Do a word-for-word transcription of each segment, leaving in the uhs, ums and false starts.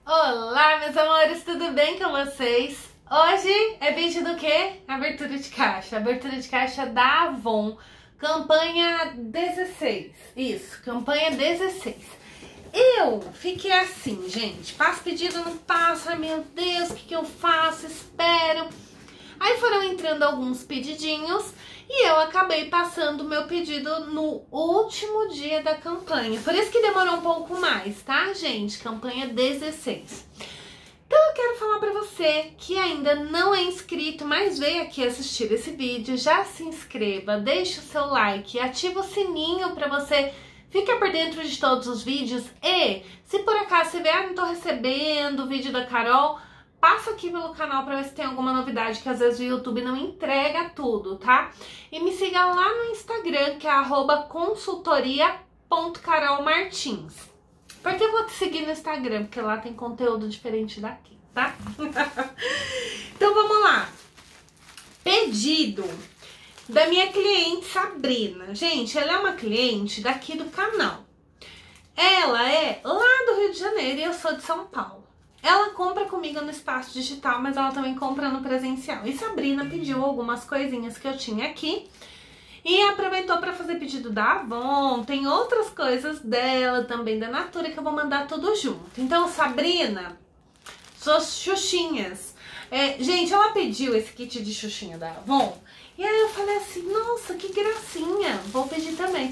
Olá, meus amores, tudo bem com vocês? Hoje é vídeo do quê? Abertura de caixa. Abertura de caixa da Avon, campanha dezesseis. Isso, campanha dezesseis. Eu fiquei assim, gente, passo pedido, não passo, ai meu Deus, o que, que eu faço? Espero. Aí foram entrando alguns pedidinhos e eu acabei passando o meu pedido no último dia da campanha. Por isso que demorou um pouco mais, tá, gente? Campanha dezesseis. Então eu quero falar pra você que ainda não é inscrito, mas veio aqui assistir esse vídeo, já se inscreva, deixa o seu like, ativa o sininho pra você ficar por dentro de todos os vídeos. E se por acaso você vê, ah, não tô recebendo o vídeo da Carol, passa aqui pelo canal pra ver se tem alguma novidade, que às vezes o YouTube não entrega tudo, tá? E me siga lá no Instagram, que é arroba consultoria ponto carol martins. Por que eu vou te seguir no Instagram? Porque lá tem conteúdo diferente daqui, tá? Então vamos lá. Pedido da minha cliente Sabrina. Gente, ela é uma cliente daqui do canal. Ela é lá do Rio de Janeiro e eu sou de São Paulo. Ela compra comigo no espaço digital, mas ela também compra no presencial. E Sabrina pediu algumas coisinhas que eu tinha aqui e aproveitou para fazer pedido da Avon. Tem outras coisas dela também, da Natura, que eu vou mandar tudo junto. Então, Sabrina, suas xuxinhas. É, gente, ela pediu esse kit de xuxinha da Avon. E aí eu falei assim, nossa, que gracinha, vou pedir também.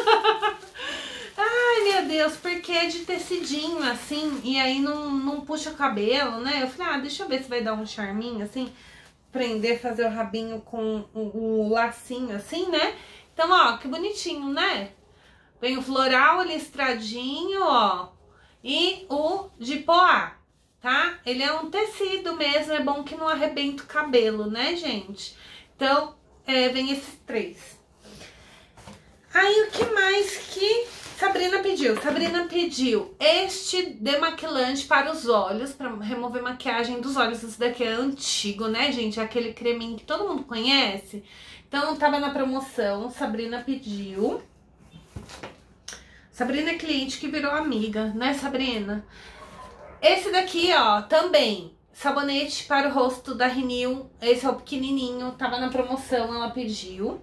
Ai, meu Deus, porque é de tecidinho, assim, e aí não, não puxa o cabelo, né? Eu falei, ah, deixa eu ver se vai dar um charminho, assim, prender, fazer o rabinho com o, o lacinho, assim, né? Então, ó, que bonitinho, né? Vem o floral listradinho, ó, e o de poá, tá? Ele é um tecido mesmo, é bom que não arrebenta o cabelo, né, gente? Então, é, vem esses três. Aí, o que mais que Sabrina pediu? Sabrina pediu este demaquilante para os olhos, para remover maquiagem dos olhos. Esse daqui é antigo, né, gente? É aquele creminho que todo mundo conhece. Então, tava na promoção, Sabrina pediu. Sabrina é cliente que virou amiga, né, Sabrina? Esse daqui, ó, também, sabonete para o rosto da Renew. Esse é o pequenininho, tava na promoção, ela pediu.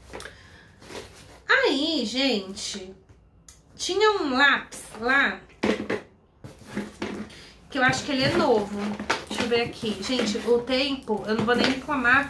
Aí, gente, tinha um lápis lá, que eu acho que ele é novo. Deixa eu ver aqui. Gente, o tempo, eu não vou nem reclamar.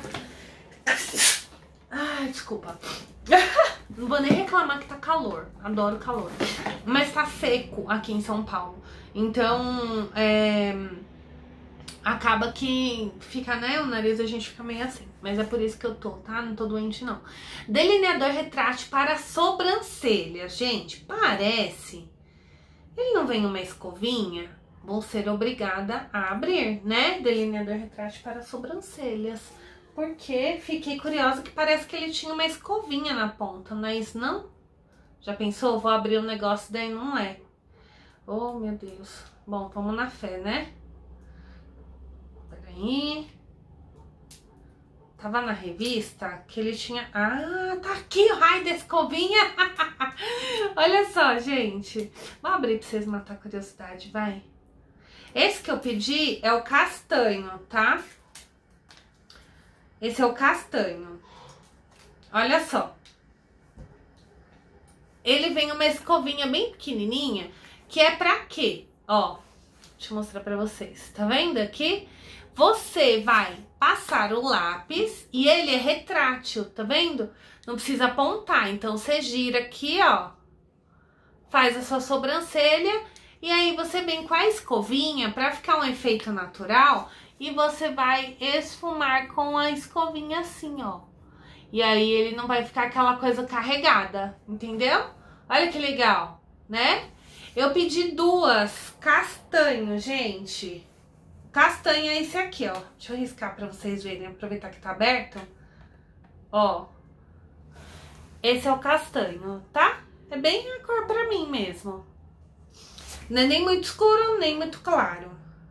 Ai, desculpa. Não vou nem reclamar que tá calor. Adoro calor. Mas tá seco aqui em São Paulo. Então, é... acaba que fica, né, o nariz a gente fica meio assim. Mas é por isso que eu tô, tá? Não tô doente, não. Delineador retrátil para sobrancelha. Gente, parece... Ele não vem uma escovinha? Vou ser obrigada a abrir, né? Delineador retrátil para sobrancelhas. Porque fiquei curiosa que parece que ele tinha uma escovinha na ponta, não é isso, não? Já pensou? Vou abrir o negócio, daí não é. Oh, meu Deus. Bom, vamos na fé, né? Peraí. Tava na revista que ele tinha... Ah, tá aqui o raio da escovinha. Olha só, gente. Vou abrir pra vocês matar a curiosidade, vai. Esse que eu pedi é o castanho, tá? Esse é o castanho. Olha só. Ele vem uma escovinha bem pequenininha, que é pra quê? Ó, deixa eu mostrar pra vocês. Tá vendo aqui? Você vai passar o lápis e ele é retrátil, tá vendo? Não precisa apontar, então você gira aqui, ó, faz a sua sobrancelha e aí você vem com a escovinha pra ficar um efeito natural e você vai esfumar com a escovinha assim, ó. E aí ele não vai ficar aquela coisa carregada, entendeu? Olha que legal, né? Eu pedi duas, castanho, gente. Castanho é esse aqui, ó. Deixa eu riscar pra vocês verem, aproveitar que tá aberto. Ó. Esse é o castanho, tá? É bem a cor pra mim mesmo. Não é nem muito escuro, nem muito claro.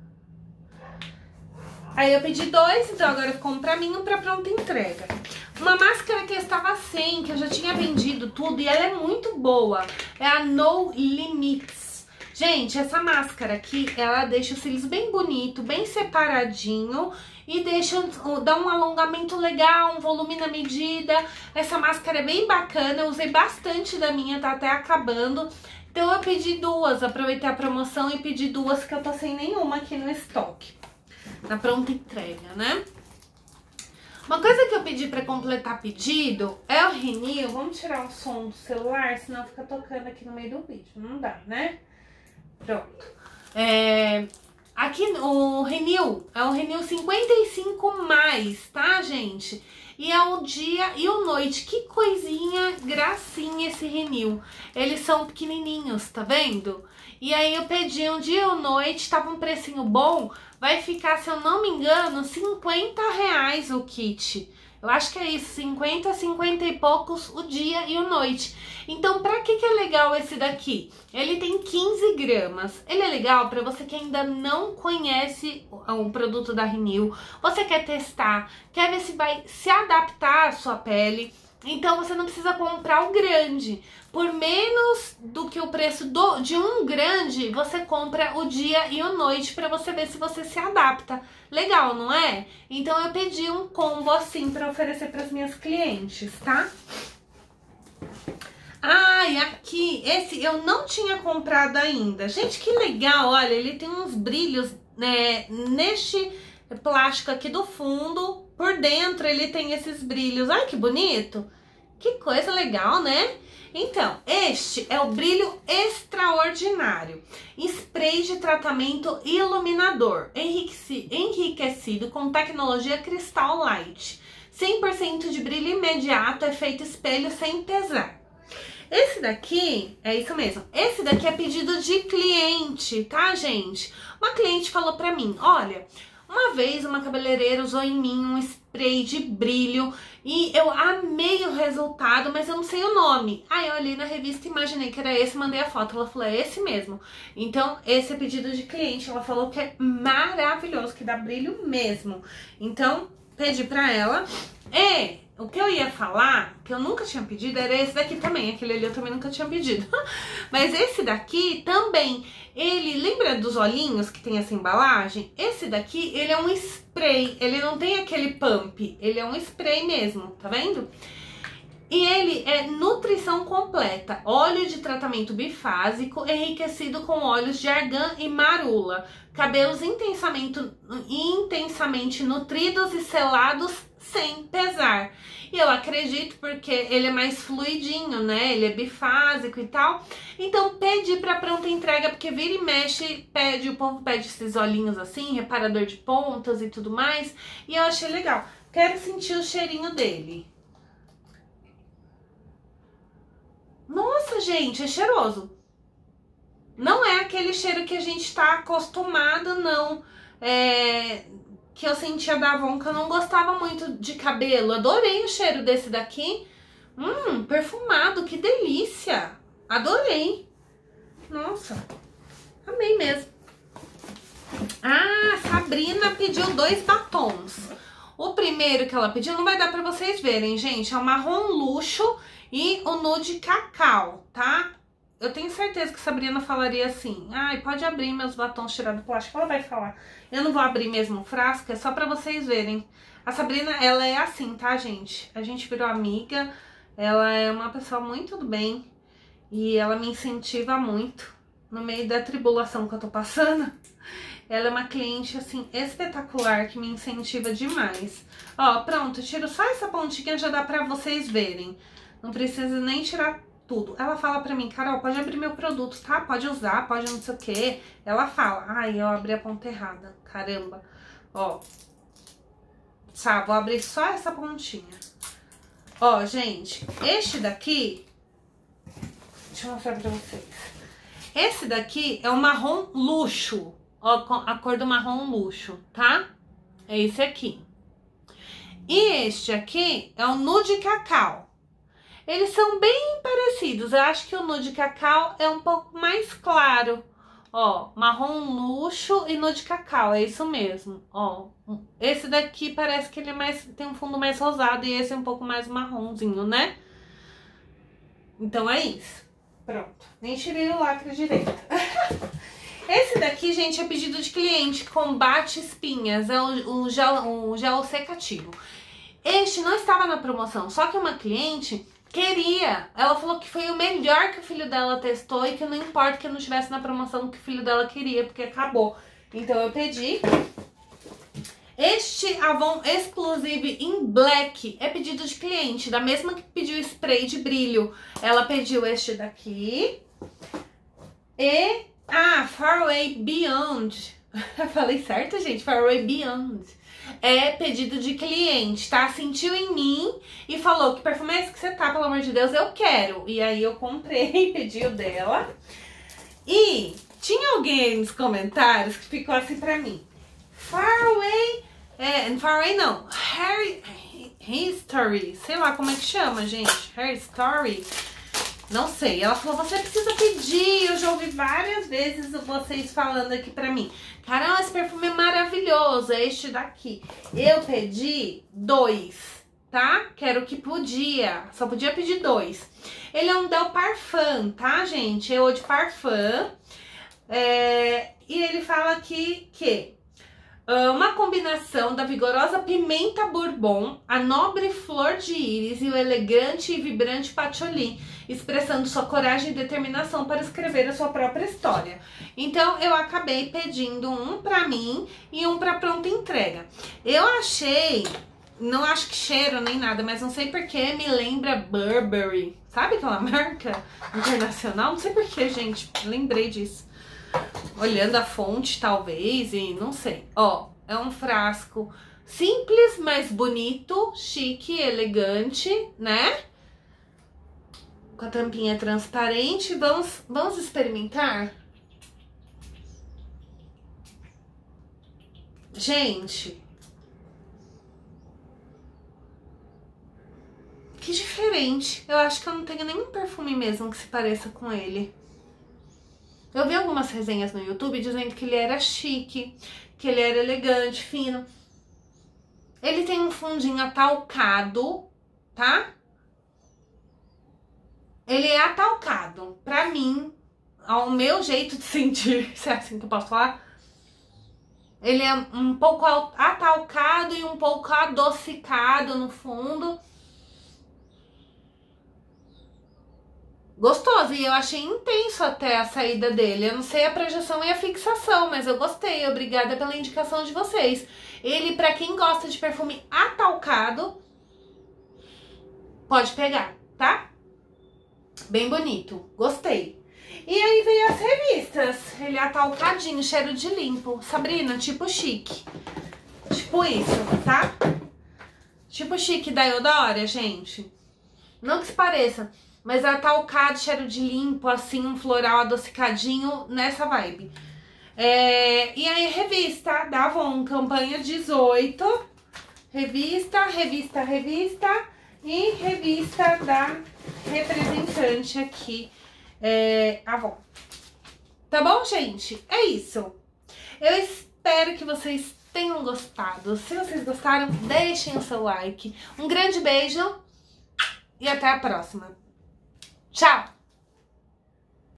Aí eu pedi dois, então agora ficou um pra mim e um pra pronta entrega. Uma máscara que eu estava sem, que eu já tinha vendido tudo e ela é muito boa. É a No Limits. Gente, essa máscara aqui, ela deixa os cílios bem bonito, bem separadinho e deixa, dá um alongamento legal, um volume na medida. Essa máscara é bem bacana, eu usei bastante da minha, tá até acabando. Então eu pedi duas, aproveitei a promoção e pedi duas, que eu tô sem nenhuma aqui no estoque. Na pronta entrega, né? Uma coisa que eu pedi pra completar pedido é o Renew. Vamos tirar o som do celular, senão fica tocando aqui no meio do vídeo. Não dá, né? Pronto. É, aqui o Renew é o Renew cinquenta e cinco mais, tá, gente? E é o dia e o noite. Que coisinha gracinha esse Renew. Eles são pequenininhos, tá vendo? E aí eu pedi um dia ou noite, tava um precinho bom. Vai ficar, se eu não me engano, cinquenta reais o kit. Eu acho que é isso, cinquenta, cinquenta e poucos o dia e o noite. Então, pra que que é legal esse daqui? Ele tem quinze gramas. Ele é legal pra você que ainda não conhece o produto da Renew. Você quer testar, quer ver se vai se adaptar à sua pele. Então, você não precisa comprar o grande. Por menos do que o preço do, de um grande, você compra o dia e o noite para você ver se você se adapta. Legal, não é? Então, eu pedi um combo assim para oferecer para as minhas clientes, tá? Ah, e aqui, esse eu não tinha comprado ainda. Gente, que legal, olha, ele tem uns brilhos, né, neste plástico aqui do fundo. Por dentro ele tem esses brilhos. Ai, que bonito! Que coisa legal, né? Então, este é o brilho extraordinário. Spray de tratamento iluminador, enriquecido com tecnologia Crystal Light. cem por cento de brilho imediato, efeito espelho sem pesar. Esse daqui, é isso mesmo, esse daqui é pedido de cliente, tá, gente? Uma cliente falou pra mim, olha... Uma vez uma cabeleireira usou em mim um spray de brilho e eu amei o resultado, mas eu não sei o nome. Aí eu olhei na revista e imaginei que era esse, mandei a foto. Ela falou, é esse mesmo. Então, esse é pedido de cliente. Ela falou que é maravilhoso, que dá brilho mesmo. Então, pedi pra ela. E o que eu ia falar, que eu nunca tinha pedido, era esse daqui também. Aquele ali eu também nunca tinha pedido. Mas esse daqui também... Ele, lembra dos olhinhos que tem essa embalagem? Esse daqui, ele é um spray, ele não tem aquele pump, ele é um spray mesmo, tá vendo? E ele é nutrição completa, óleo de tratamento bifásico enriquecido com óleos de argan e marula, cabelos intensamente, intensamente nutridos e selados sem pesar. E eu acredito porque ele é mais fluidinho, né? Ele é bifásico e tal. Então pedi pra pronta entrega, porque vira e mexe, pede, o povo pede esses olhinhos assim, reparador de pontas e tudo mais. E eu achei legal. Quero sentir o cheirinho dele. Nossa, gente, é cheiroso. Não é aquele cheiro que a gente tá acostumado, não. É... que eu sentia da Avon, que eu não gostava muito de cabelo. Adorei o cheiro desse daqui. Hum, perfumado, que delícia. Adorei. Nossa, amei mesmo. Ah, Sabrina pediu dois batons. O primeiro que ela pediu, não vai dar pra vocês verem, gente. É o marrom luxo e o nude cacau, tá? Eu tenho certeza que a Sabrina falaria assim, ai, pode abrir meus batons tirados do plástico. Ela vai falar, eu não vou abrir mesmo o frasco, é só pra vocês verem. A Sabrina, ela é assim, tá, gente? A gente virou amiga, ela é uma pessoa muito do bem e ela me incentiva muito no meio da tribulação que eu tô passando. Ela é uma cliente, assim, espetacular, que me incentiva demais. Ó, pronto, tiro só essa pontinha, já dá pra vocês verem. Não precisa nem tirar tudo. Ela fala pra mim, Carol, pode abrir meu produto, tá? Pode usar, pode não sei o quê. Ela fala, ai, eu abri a ponta errada, caramba. Ó, sabe, vou abrir só essa pontinha. Ó, gente, este daqui, deixa eu mostrar pra vocês. Esse daqui é o marrom luxo, ó, a cor do marrom luxo, tá? É esse aqui. E este aqui é o nude cacau. Eles são bem parecidos, eu acho que o nude cacau é um pouco mais claro. Ó, marrom luxo e nude cacau, é isso mesmo. Ó, esse daqui parece que ele é mais, tem um fundo mais rosado e esse é um pouco mais marronzinho, né? Então é isso. Pronto, nem tirei o lacre direito. Esse daqui, gente, é pedido de cliente, combate espinhas, é o, o, gel, o gel secativo. Este não estava na promoção, só que uma cliente queria, ela falou que foi o melhor que o filho dela testou e que não importa que não estivesse na promoção que o filho dela queria, porque acabou. Então eu pedi. Este Avon Explosive in Black é pedido de cliente, da mesma que pediu spray de brilho. Ela pediu este daqui. E, ah, Faraway Beyond. Falei certo, gente? Faraway Beyond. É pedido de cliente, tá? Sentiu em mim e falou: que perfume é esse que você tá, pelo amor de Deus, eu quero. E aí eu comprei, pedi o dela. E tinha alguém aí nos comentários que ficou assim pra mim: Faraway, é, Faraway não, Hair, History, sei lá como é que chama, gente, Hair Story, não sei. Ela falou: você precisa pedir. Eu já ouvi várias vezes vocês falando aqui pra mim: caramba, esse perfume é maravilhoso, é este daqui. Eu pedi dois, tá? Que era o que podia, só podia pedir dois. Ele é um Del Parfum, tá, gente? É o de Parfum. É, e ele fala aqui que uh, uma combinação da vigorosa pimenta bourbon, a nobre flor de íris e o elegante e vibrante patchouli, expressando sua coragem e determinação para escrever a sua própria história. Então eu acabei pedindo um pra mim e um pra pronta entrega. Eu achei, não acho que cheiro nem nada, mas não sei porque me lembra Burberry. Sabe aquela marca internacional? Não sei porquê, gente, lembrei disso. Olhando a fonte, talvez, e não sei. Ó, é um frasco simples, mas bonito, chique, elegante, né? Com a tampinha transparente. Vamos, vamos experimentar? Gente, que diferente. Eu acho que eu não tenho nenhum perfume mesmo que se pareça com ele. Eu vi algumas resenhas no YouTube dizendo que ele era chique, que ele era elegante, fino. Ele tem um fundinho atalcado, tá? Ele é atalcado. Pra mim, ao meu jeito de sentir, se é assim que eu posso falar, ele é um pouco atalcado e um pouco adocicado no fundo. Gostoso, e eu achei intenso até a saída dele. Eu não sei a projeção e a fixação, mas eu gostei. Obrigada pela indicação de vocês. Ele, pra quem gosta de perfume atalcado, pode pegar, tá? Bem bonito, gostei. E aí veio as revistas. Ele é atalcadinho, cheiro de limpo. Sabrina, tipo chique. Tipo isso, tá? Tipo chique da Eudora, gente. Não que se pareça, mas é atalcado, cheiro de limpo, assim, um floral adocicadinho, nessa vibe. É, e aí, revista da Avon, campanha dezoito. Revista, revista, revista. E revista da representante aqui, é, Avon. Tá bom, gente? É isso. Eu espero que vocês tenham gostado. Se vocês gostaram, deixem o seu like. Um grande beijo e até a próxima. Tchau!